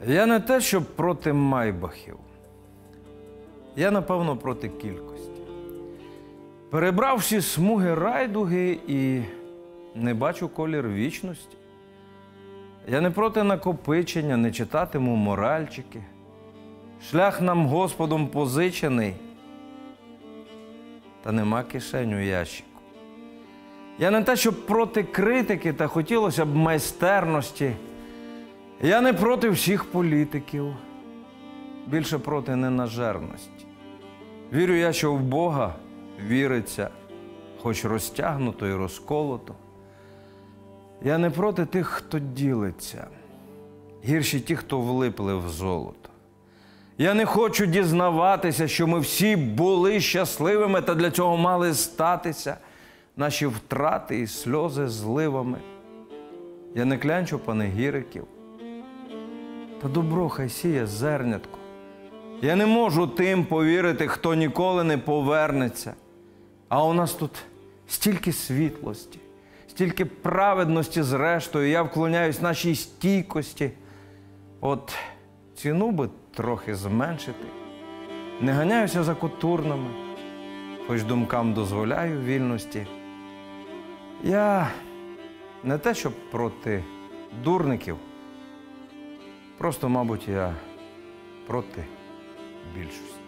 Я не те, що проти майбахів. Я, напевно, проти кількості. Перебрав всі смуги райдуги і не бачу колір вічності. Я не проти накопичення, не читатиму моральчики. Шлях нам Господом позичений, та нема кишень у ящику. Я не те, що проти критики, та хотілося б майстерності. Я не проти всіх політиків, більше проти ненажерності. Вірю я, що в Бога віриться, хоч розтягнуто і розколото. Я не проти тих, хто ділиться, гірші ті, хто влипли в золото. Я не хочу дізнаватися, що ми всі були щасливими та для цього мали статися, наші втрати і сльози зливами. Я не клянчу панегіриків, та добро хай сіє зернятко. Я не можу тим повірити, хто ніколи не повернеться. А у нас тут стільки світлості, стільки праведності зрештою. Я вклоняюсь нашій стійкості. От ціну би трохи зменшити. Не ганяюся за котурнами, хоч думкам дозволяю вільності. Я не те, що проти дурників, просто, мабуть, я проти більшості.